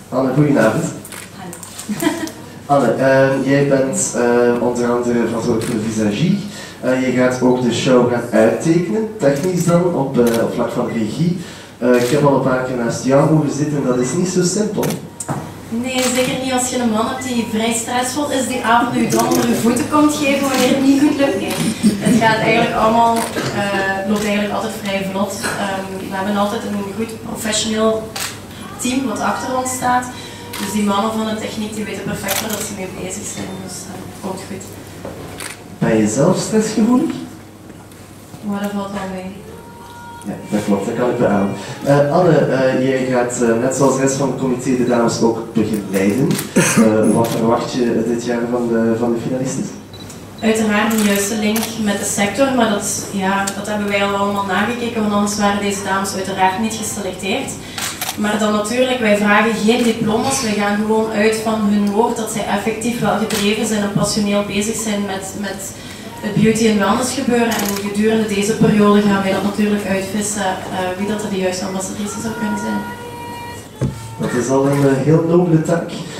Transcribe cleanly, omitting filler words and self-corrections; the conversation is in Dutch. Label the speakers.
Speaker 1: Anne, goedenavond. Anne, jij bent onder andere verantwoordelijk voor de visagie. Je gaat ook de show gaan uittekenen, technisch dan, op vlak van regie. Ik heb al een paar keer naast jou mogen zitten, dat is niet zo simpel.
Speaker 2: Nee, zeker niet als je een man hebt die vrij stressvol is, die avond u dan onder je voeten komt geven wanneer het niet goed lukt. Nee. Het gaat eigenlijk allemaal, loopt eigenlijk altijd vrij vlot. We hebben altijd een goed professioneel team wat achter ons staat. Dus die mannen van de techniek die weten perfect waar ze mee bezig zijn, dus komt goed.
Speaker 1: Ben je zelf stressgevoelig?
Speaker 2: Maar dat valt wel mee.
Speaker 1: Ja, dat klopt, dat kan ik beamen. Anne, jij gaat net zoals de rest van het comité de dames ook begeleiden. Wat verwacht je dit jaar van de finalisten?
Speaker 2: Uiteraard een juiste link met de sector, maar dat hebben wij al allemaal nagekeken, want anders waren deze dames uiteraard niet geselecteerd. Maar dan natuurlijk, wij vragen geen diploma's, wij gaan gewoon uit van hun woord dat zij effectief wel gedreven zijn en passioneel bezig zijn met het beauty en wellness gebeuren. En gedurende deze periode gaan wij dat natuurlijk uitvissen wie dat er de juiste ambassadrice zou kunnen zijn.
Speaker 1: Dat is al een heel nobele taak.